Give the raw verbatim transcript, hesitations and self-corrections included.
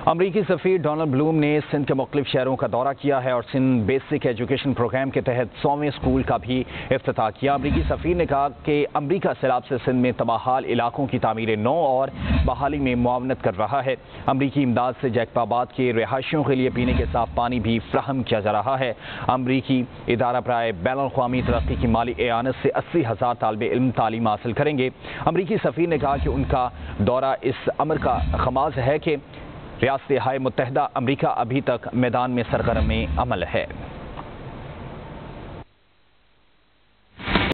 अमरीकी सफ़ीर Donald Bloom ने सिंध के मुख्तलिफ शहरों का दौरा किया है और सिंध बेसिक एजुकेशन प्रोग्राम के तहत सौवें स्कूल का भी इफ्तिताह किया। अमरीकी सफ़ीर ने कहा कि अमरीका सैलाब से सिंध में तबाहाल इलाकों की तामीर नौ और बहाली में मुआवनत कर रहा है। अमरीकी इमदाद से जैकबाबाद के रिहायशियों के लिए पीने के साफ पानी भी फ्राहम किया जा रहा है। अमरीकी इदारा बराए बैनुल अक़वामी तरक्की की माली एआनत से अस्सी हज़ार तालिब इल्म तालीम हासिल करेंगे। अमरीकी सफ़ीर ने कहा कि उनका दौरा इस अमर का खमाज है कि रियासत-ए-मुत्तहिदा अमरीका अभी तक मैदान में सरगर्म अमल है।